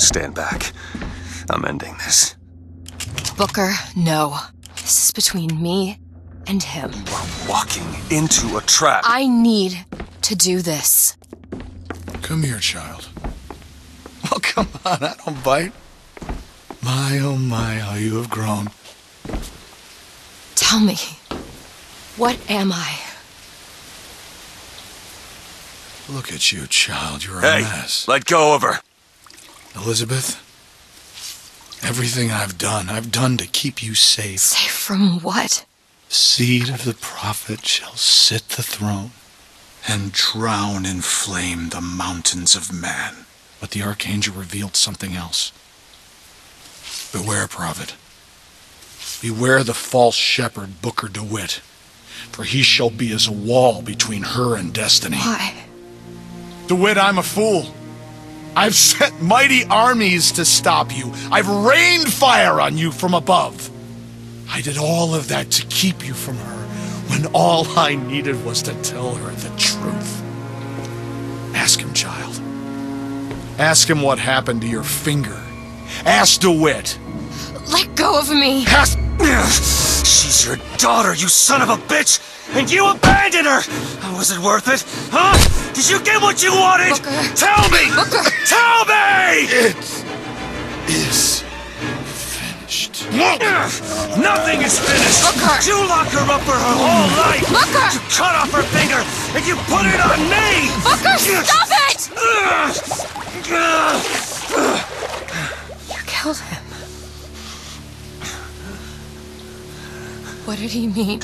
stand back. I'm ending this. Booker, no. This is between me and him. You are walking into a trap. I need to do this. Come here, child. Oh, come on, I don't bite. My, oh my, how you have grown. Tell me, what am I? Look at you, child, you're a mess. Let go of her. Elizabeth, everything I've done to keep you safe. Safe from what? The seed of the prophet shall sit the throne and drown in flame the mountains of man. But the archangel revealed something else. Beware, prophet. Beware the false shepherd, Booker DeWitt, for he shall be as a wall between her and destiny. Why? DeWitt, I'm a fool. I've sent mighty armies to stop you. I've rained fire on you from above. I did all of that to keep you from her, when all I needed was to tell her the truth. Ask him, child. Ask him what happened to your finger. Ask DeWitt. Let go of me! Ask... She's your daughter, you son of a bitch! And you abandoned her! Was it worth it? Huh? Did you get what you wanted? Booker. Tell me! Booker. Tell me! It is finished. Nothing is finished! Booker. You locked her up for her whole life! Booker. You cut off her finger, and you put it on me! Booker, stop it! You killed him. What did he mean?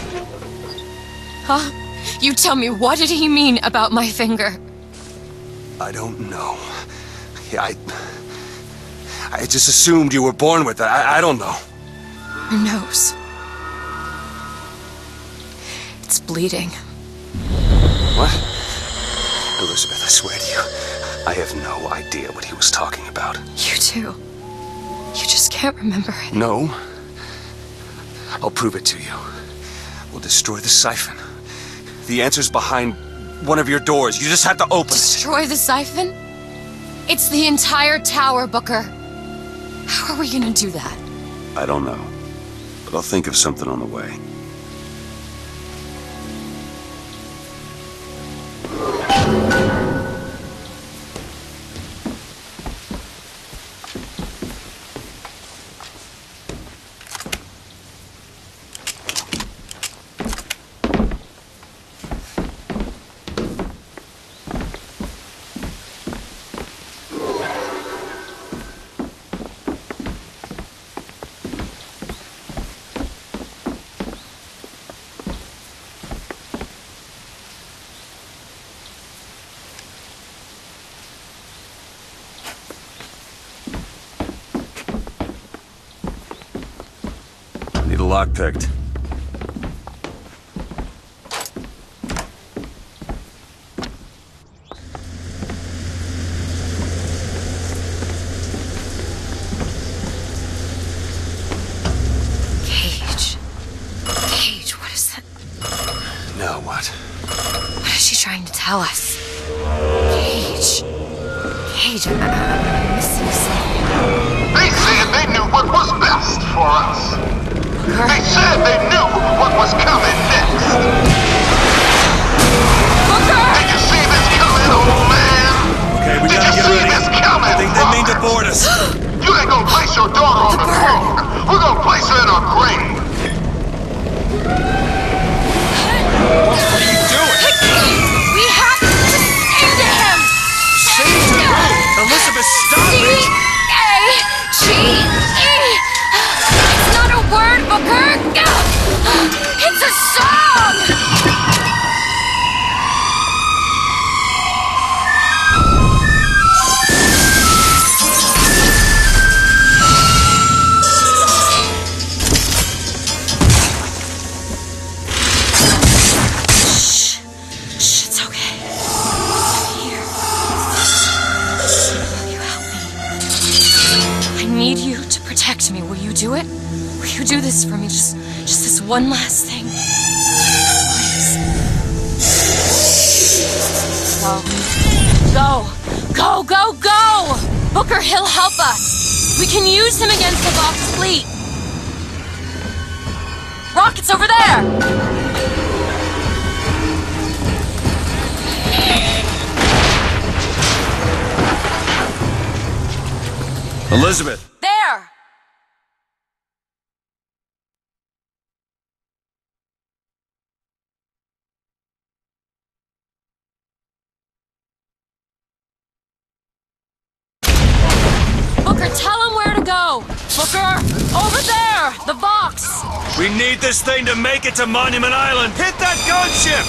Huh? You tell me, what did he mean about my finger? I don't know. Yeah, I just assumed you were born with it. I don't know. Your nose. It's bleeding. What? Elizabeth, I swear to you, I have no idea what he was talking about. You too. You just can't remember it. No. I'll prove it to you. We'll destroy the siphon. The answer's behind one of your doors. You just have to open it. Destroy the siphon? It's the entire tower, Booker. How are we gonna do that? I don't know. But I'll think of something on the way. Need a lock picked. Cage, what is that? Now what? What is she trying to tell us? Cage, I'm missing something. They said they knew what was best for us. They said they knew what was coming next. Booker! Did you see this coming, old man? Okay, we gotta get ready. Did you see this coming, I think they mean to Robert? board us. You ain't gonna place your daughter on the throne. We're gonna place her in her grave. What are you doing? We have to sing to him! Sing to who? Elizabeth, stop it! C-A-G-E! It's not a word, Booker! It's a song! Shh, it's okay. I'm here. Will you help me? I need you to protect me. Will you do it? Will you do this for me? Just this one last thing. Please. Go. Go! Go, go, go! Booker, he'll help us. We can use him against the Vox fleet. Rockets over there! Elizabeth! There! Booker, tell him where to go! Booker! Over there! The Vox! We need this thing to make it to Monument Island! Hit that gunship!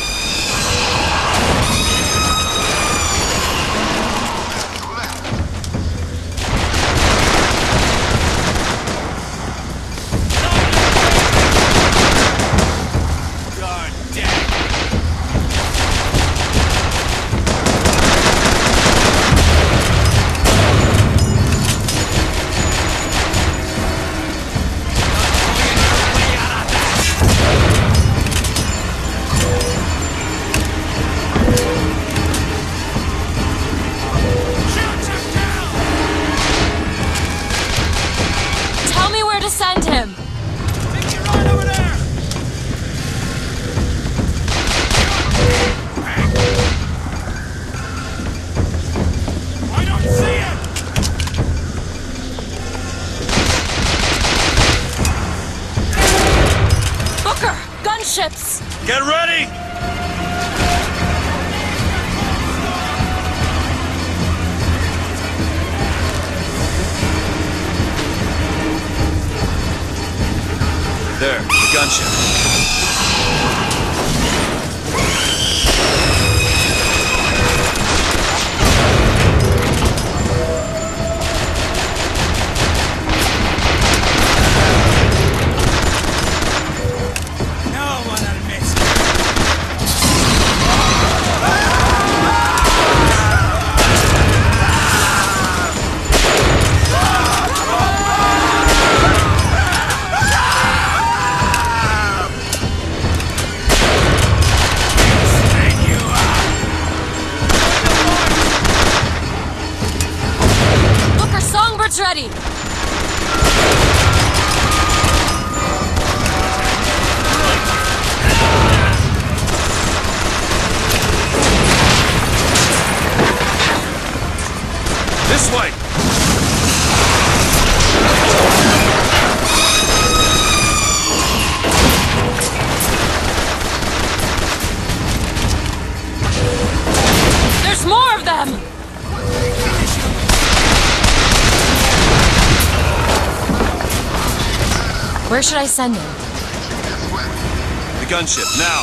Send him! Take your run over there! I don't see it! Booker! Gunships! Get ready! There, the gunship. Ready! This way! There's more of them! Where should I send him? The gunship, now!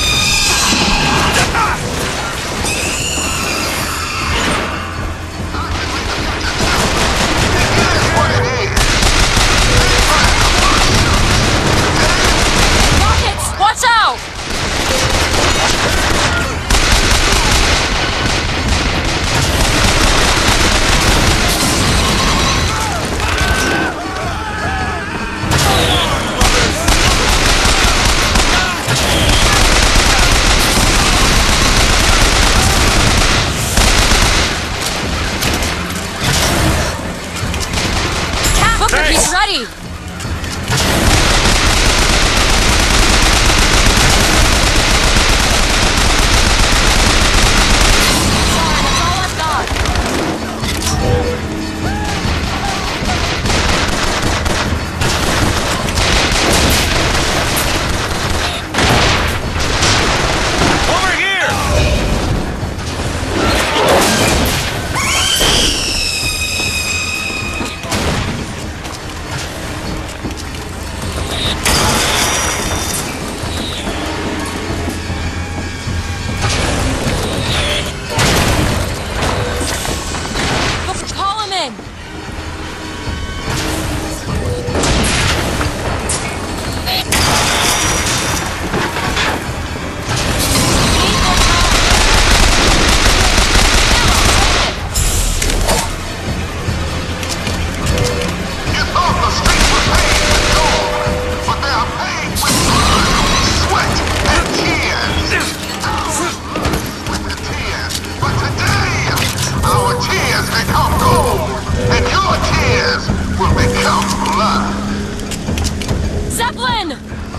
Rockets! Watch out! Zeppelin!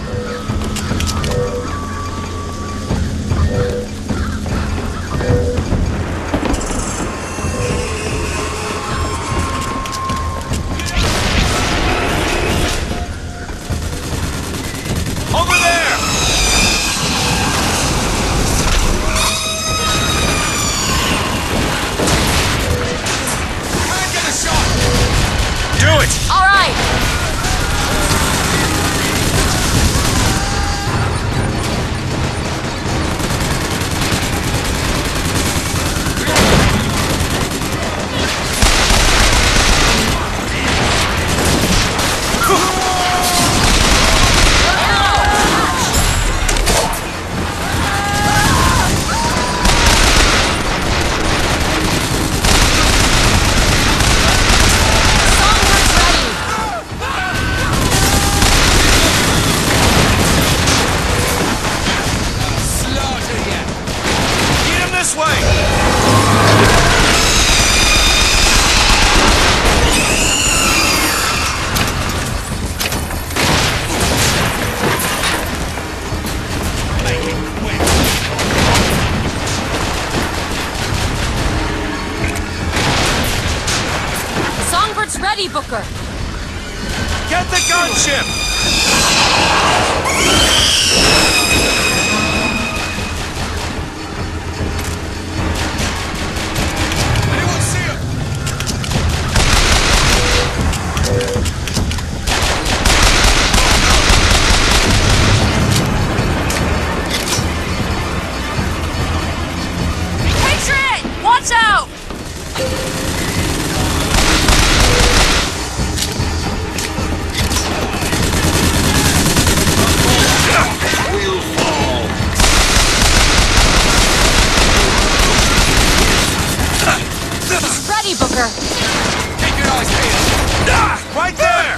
Over there! Can't get a shot! Do it! All right! Ready, Booker! Get the gunship! Anyone see him? Patriot! Watch out! Ready, Booker! Keep your eyes peeled! Right there!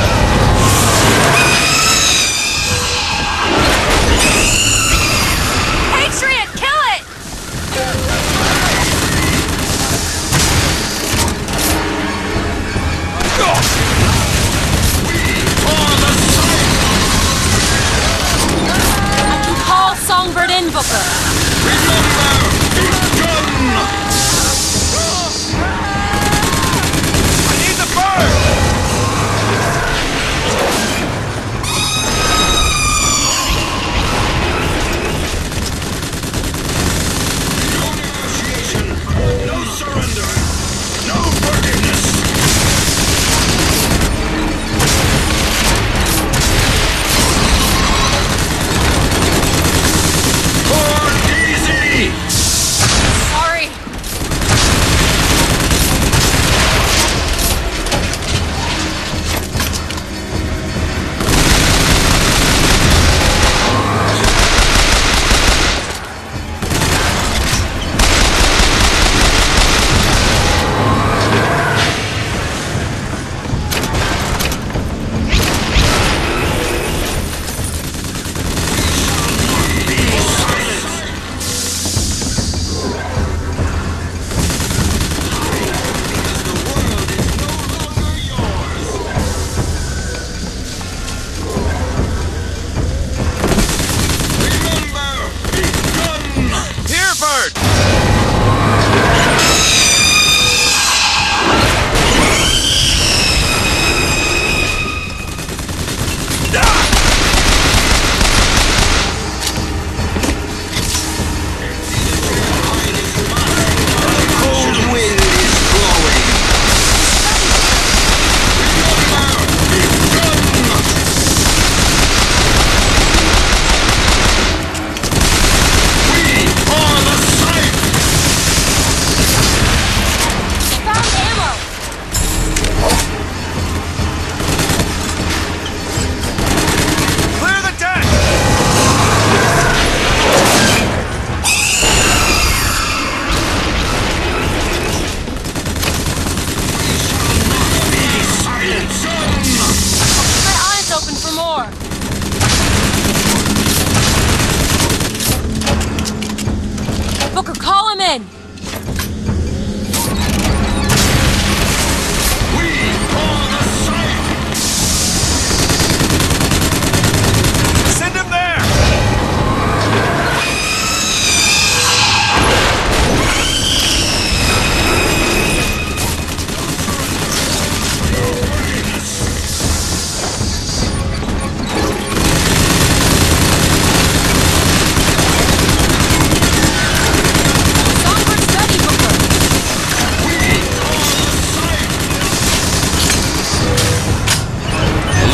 Patriot, kill it! I can call Songbird in, Booker!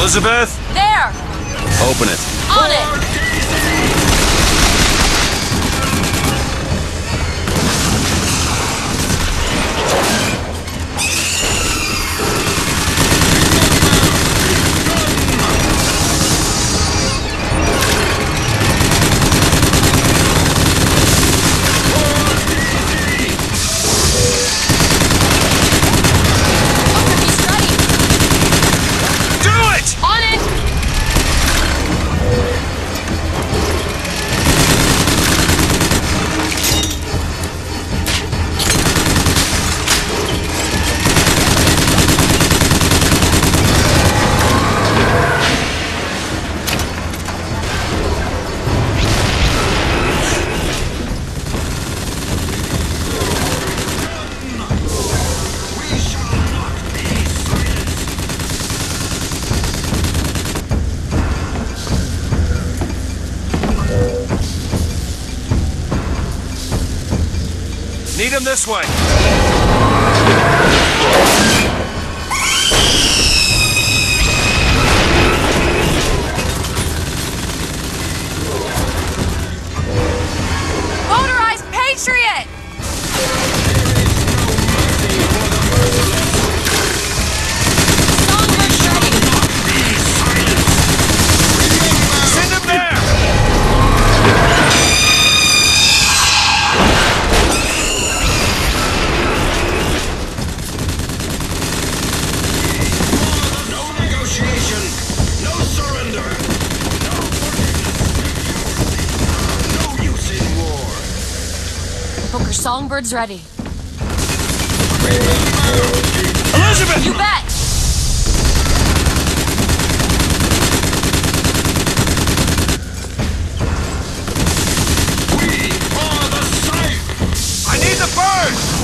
Elizabeth? There! Open it. On it! Need him this way. Motorized Patriot! Songbird's ready. Send him there! Songbird's ready. Elizabeth! You bet! We are the Scythe! I need the bird!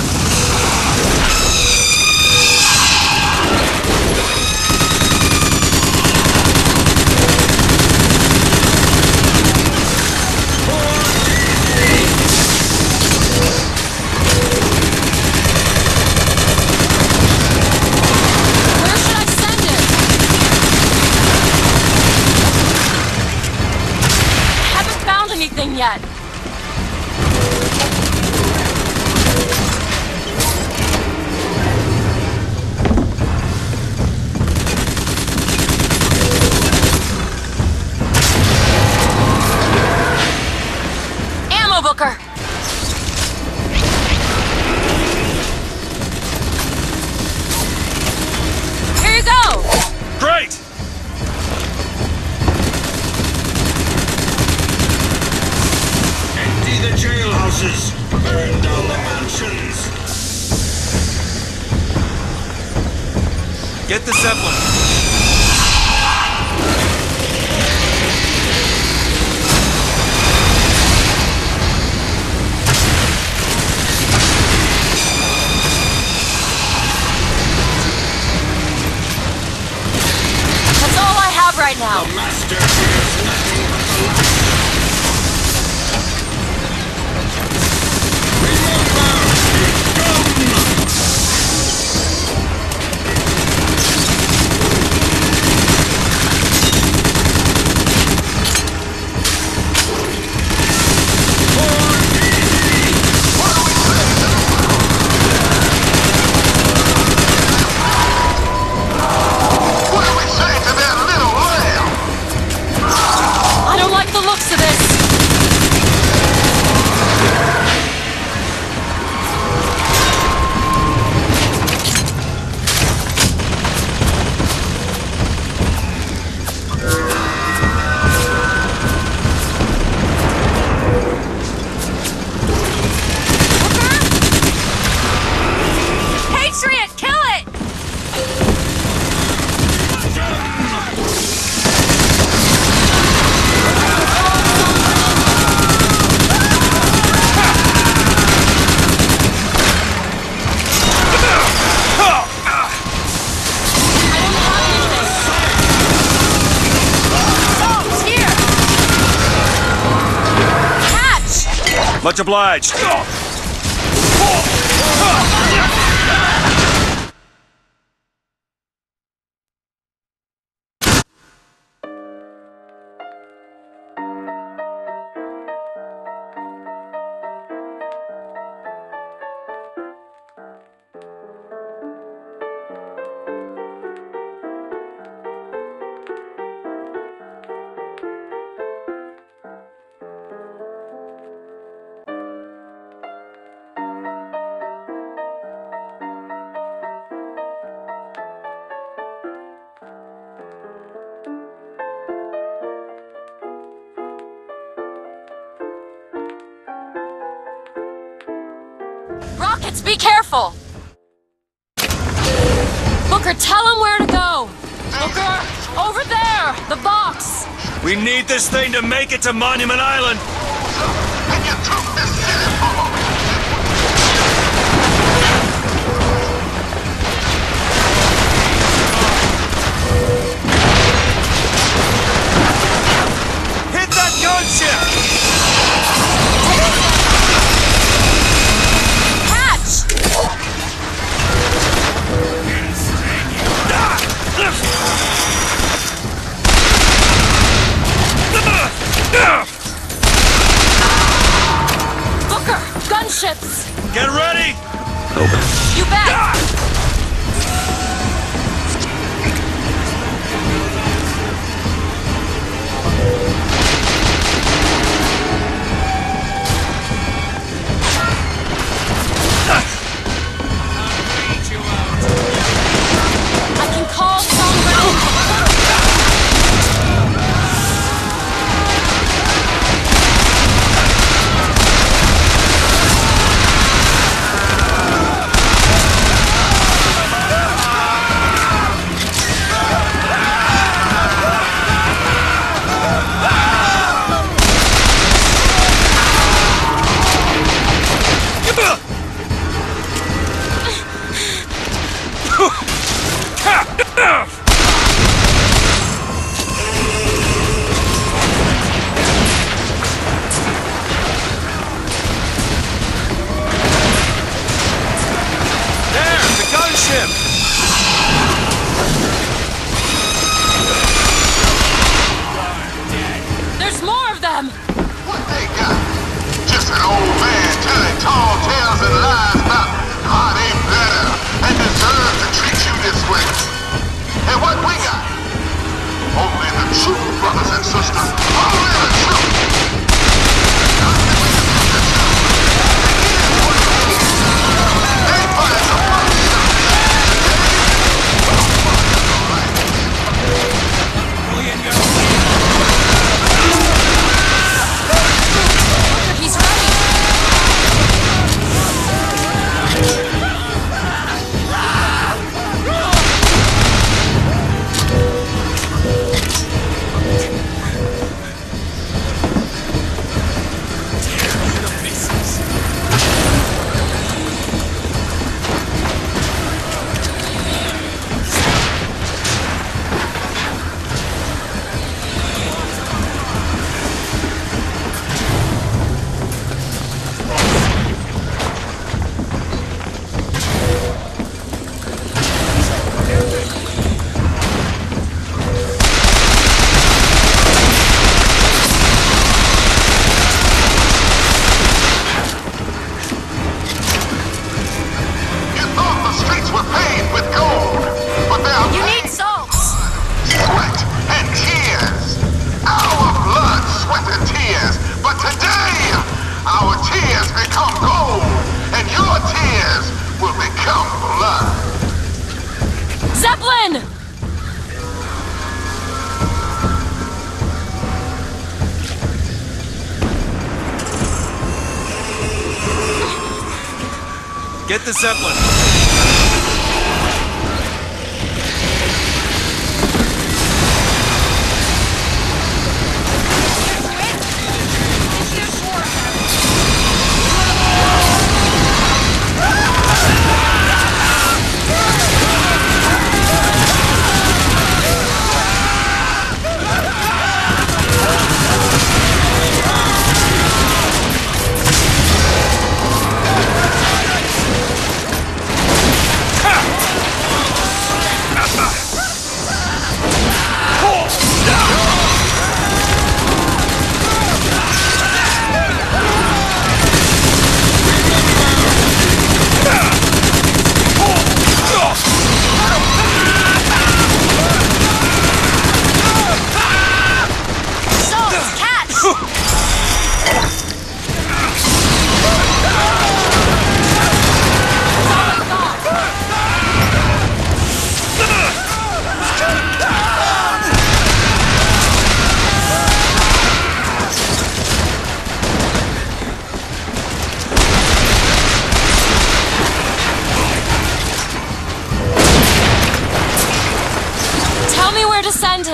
Yet. Ammo Booker. Here you go. Great. The jailhouses, burn down the mansions. Get the Zeppelin. That's all I have right now. The master is nothing but the last. Much obliged. Rockets, be careful! Booker, tell him where to go! Booker, over there! The box! We need this thing to make it to Monument Island! And you took this city from them! Hit that gunship! Catch! Booker, gunships! Get ready! You bet! I can call songbird. There's more of them! What they got? Just an old man telling tall tales and lies about how they better and deserve to treat you this way. And what we got? Only the true brothers and sisters. Only the truth. They find the one. He's ready! Zeppelin! Get the Zeppelin!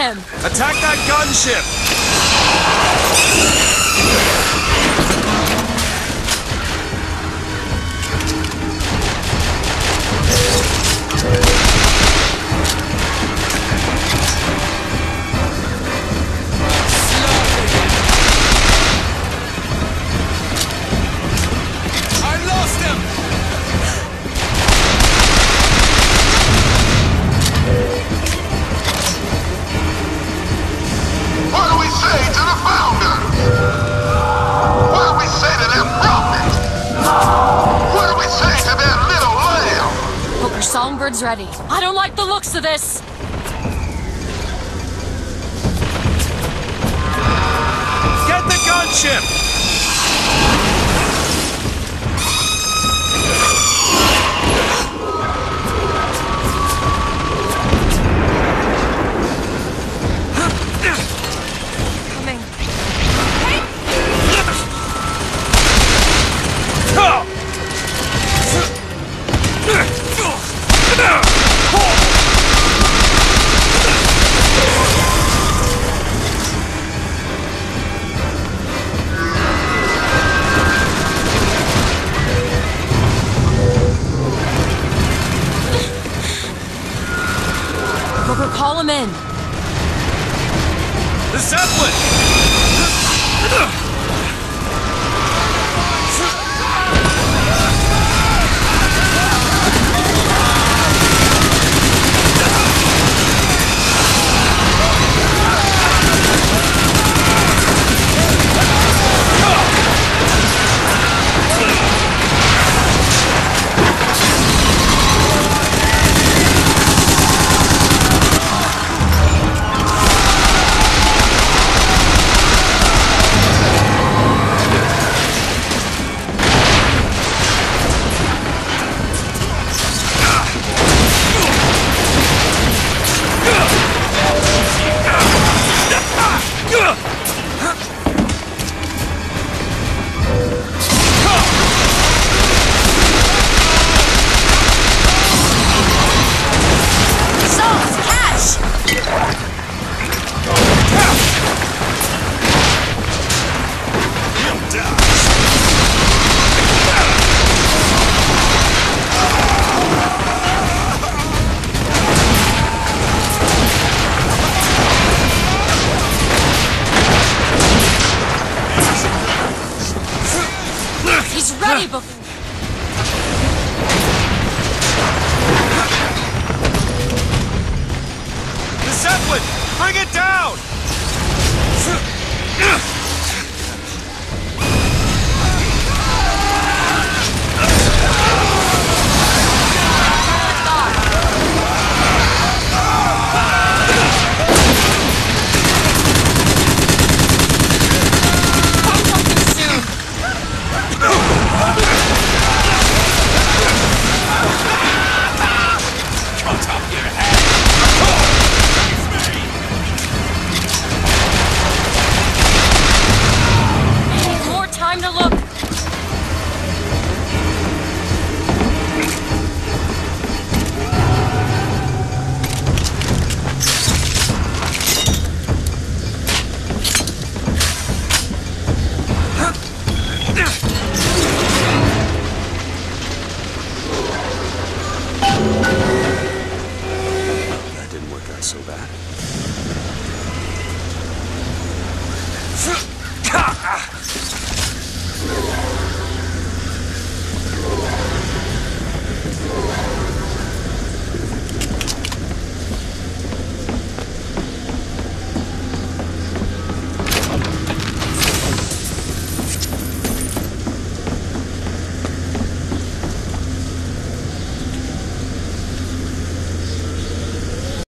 him! Attack that gunship! I lost him! What do we say to the founders? What do we say to their prophet? What do we say to their little lamb? Booker, Songbird's ready. I don't like the looks of this! Get the gunship! Coming. Booker, call him in. The Zeppelin! He's ready, Booker. The Zeppelin! Bring it down! More time to look. That didn't work out so bad.